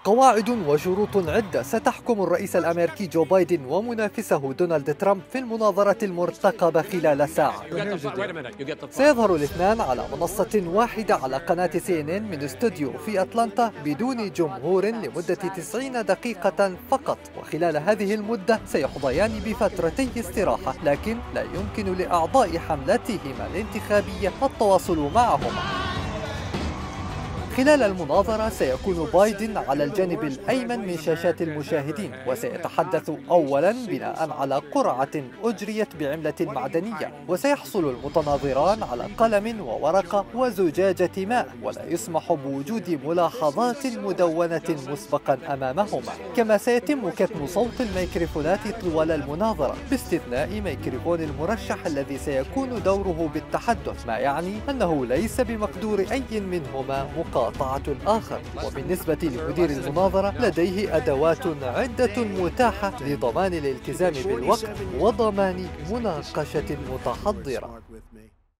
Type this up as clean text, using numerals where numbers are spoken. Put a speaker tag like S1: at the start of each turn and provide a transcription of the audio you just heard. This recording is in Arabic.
S1: قواعد وشروط عدة ستحكم الرئيس الأمريكي جو بايدن ومنافسه دونالد ترامب في المناظرة المرتقبة خلال ساعة. سيظهر الاثنان على منصة واحدة على قناة CNN من استوديو في أتلانتا بدون جمهور لمدة 90 دقيقة فقط، وخلال هذه المدة سيحظيان بفترتي استراحة، لكن لا يمكن لأعضاء حملتهما الانتخابية التواصل معهما. خلال المناظرة سيكون بايدن على الجانب الأيمن من شاشات المشاهدين، وسيتحدث أولاً بناء على قرعة أجريت بعملة معدنية، وسيحصل المتناظران على قلم وورقة وزجاجة ماء، ولا يسمح بوجود ملاحظات مدونة مسبقاً أمامهما. كما سيتم كتم صوت الميكروفونات طوال المناظرة باستثناء ميكروفون المرشح الذي سيكون دوره بالتحدث، ما يعني أنه ليس بمقدور أي منهما مقاطعة الآخر. وبالنسبة لمدير المناظرة لديه أدوات عدة متاحة لضمان الالتزام بالوقت وضمان مناقشة متحضرة.